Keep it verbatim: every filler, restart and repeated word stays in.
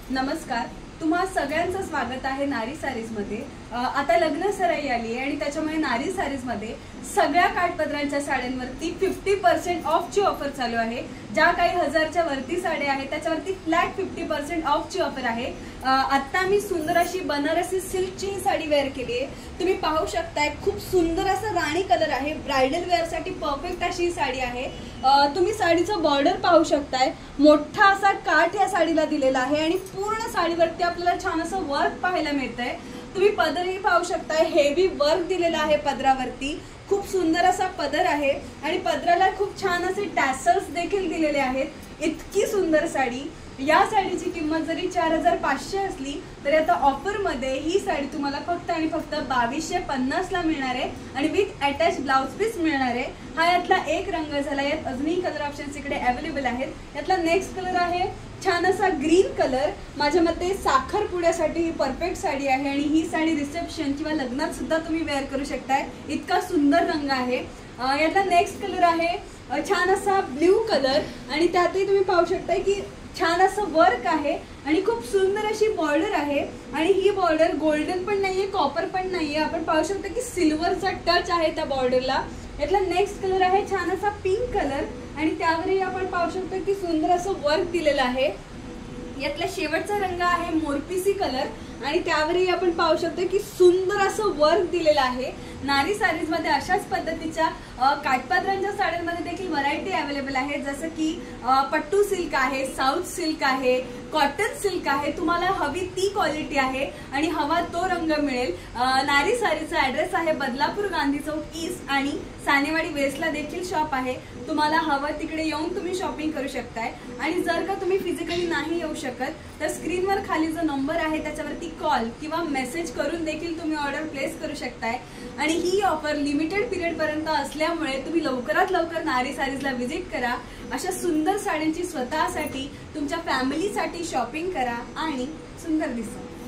नमस्कार, तुम्हा सगळ्यांचं स्वागत आहे नारी सारीज मध्ये। आता लग्न सराई आली आहे आणि त्याच्यामुळे नारी सारीज मध्ये सगळ्या काठपदरांच्या साड्यांवरती पन्नास टक्के ऑफ ची ऑफर चालू आहे। ज्या काही हजारच्या वरती साड्या आहेत त्याच्यावरती फ्लॅट पन्नास टक्के ऑफ ची ऑफर आहे। आता मी सुंदर अशी बनारसी सिल्कची ही साडी वेअर केली आहे। तुम्ही पाहू शकताय खूप सुंदर असा राणी कलर आहे। ब्राइडल वेअर साठी परफेक्ट अशी ही साडी आहे। तुम्ही साडीचं बॉर्डर पाहू शकताय, मोठा असा काठ या साडीला दिलेला आहे आणि पूर्ण साडीवरती आपल्याला छान असं वर्क पाहायला मिळतंय। तुम्ही पदरही पाहू शकताय, हेवी वर्क दिलेला आहे पदरावरती। खूप सुंदर असा पदर आहे आणि पदराला खूप छान असे टॅसल्स देखील दिलेले आहेत। इतकी सुंदर साडी। या साडीची किंमत जरी चार हजार पाचशे असली तरी आता ऑफर मध्ये ही साडी तुम्हाला फक्त आणि फक्त बावीसशे पन्नास ला मिळणार आहे आणि विथ अटॅच ब्लाउज पीस मिळणार आहे। हा यातला एक रंग झाला। यात अजूनही कलर ऑप्शन्स इकडे अवेलेबल आहेत। यातला नेक्स्ट कलर आहे छान असा ग्रीन कलर। माझ्या मते साखरपुड्यासाठी ही परफेक्ट साडी आहे आणि ही साडी रिसेप्शन किंवा लग्नात सुद्धा तुम्ही वेअर करू शकताय। इतका सुंदर रंग आहे। यातला नेक्स्ट कलर आहे छान असा ब्ल्यू कलर आणि त्यातही तुम्ही पाहू शकताय की छान असं वर्क आहे आणि खूप सुंदर अशी बॉर्डर आहे आणि ही बॉर्डर गोल्डन पण नाहीये, कॉपर पण नाहीये। आपण पाहू शकतो की सिल्वरचा टच आहे त्या बॉर्डरला। यातला नेक्स्ट कलर आहे छान असा पिंक कलर आणि त्यावरही आपण पाहू शकतो की सुंदर असं वर्क दिलेलं आहे। यातला शेवटचा रंग आहे मोरपिसी कलर आणि त्यावरही आपण पाहू शकतो की सुंदर असं वर्क दिलेलं आहे। नारी सारीज मध्ये अशाच पद्धतीच्या काठपदरांच्या साड्यांमध्ये देखील व्हरायटी अवेलेबल आहे, जसं की पट्टू सिल्क आहे, साऊथ सिल्क आहे, कॉटन सिल्क आहे। तुम्हाला हवी ती क्वालिटी आहे आणि हवा तो रंग मिळेल। नारी सारीचा ऍड्रेस आहे बदलापूर गांधी चौक ईस्ट आणि सानेवाडी वेस्टला देखील शॉप आहे। तुम्हाला हवं तिकडे येऊन तुम्ही शॉपिंग करू शकताय आणि जर का तुम्ही फिजिकली नाही येऊ शकत तर स्क्रीनवर खाली जो नंबर आहे त्याच्यावरती कॉल किंवा मेसेज करून देखील तुम्ही ऑर्डर प्लेस करू शकताय। आणि ही ऑफर लिमिटेड पिरियड पर्यंत असल्यामुळे तुम्ही लवकरात लवकर नारी सारीजला व्हिजिट करा। अशा सुंदर साड्यांची स्वतःसाठी तुमच्या फॅमिलीसाठी शॉपिंग करा आणि सुंदर दिसा।